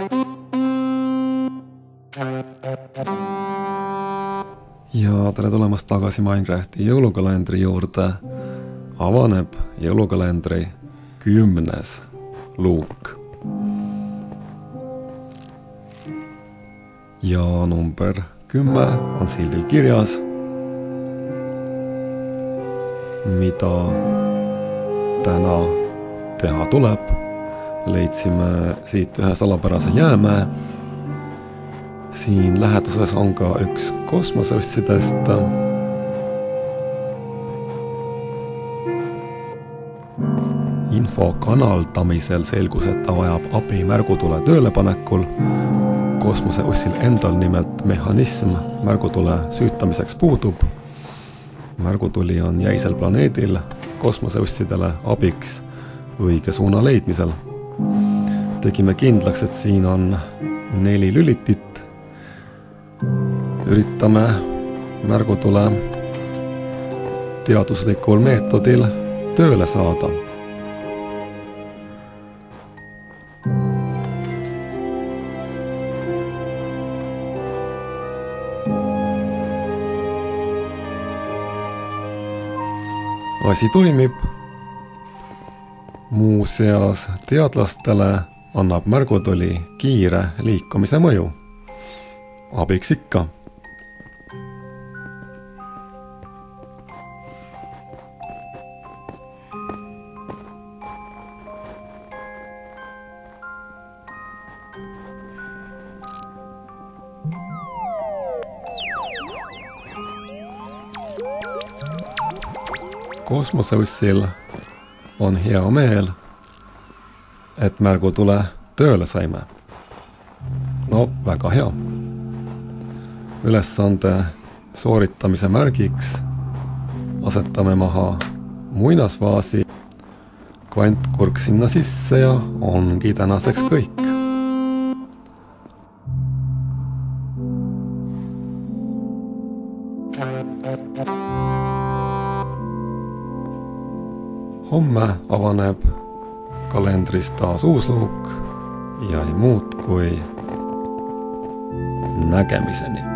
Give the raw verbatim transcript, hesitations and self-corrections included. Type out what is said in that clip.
Ja tere tulemast tagasi Minecrafti jõulukalendri juurde. Avaneb jõulukalendri kümnes luuk. Ja number kümme on sildil kirjas, mida täna teha tuleb. Leidsime siit ühe salapärase jäämäe. Siin läheduses on ka üks kosmoseussidest. Info kanaldamisel selgus, et ta vajab abi märgutule töölepanekul. Kosmoseussil endal nimelt mehhanism märgutule süütamiseks puudub. Märgutuli on jäisel planeedil kosmoseussidele abiks õige suuna leidmisel. Tegime kindlaks, et siin on neli lülitit. Üritame märgutule teaduslikul meetodil tööle saada. Asi toimib. Muuseas teadlastele annab märgutuli kiire liikumise mõju. Abiks ikka. Kosmoseussil on hea meel, et märgutule tööle saime. No, väga hea. Ülesande sooritamise märgiks asetame maha muinasvaasi, kvantkurk sinna sisse ja ongi tänaseks kõik. Homme avaneb kalendris taas uus luuk ja ei muud kui nägemiseni.